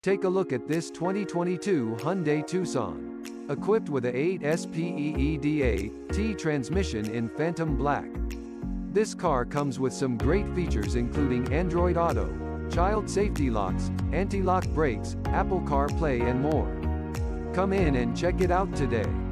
Take a look at this 2022 Hyundai Tucson. Equipped with a 8-speed transmission in Phantom Black. This car comes with some great features including Android Auto, child safety locks, anti-lock brakes, Apple CarPlay and more. Come in and check it out today.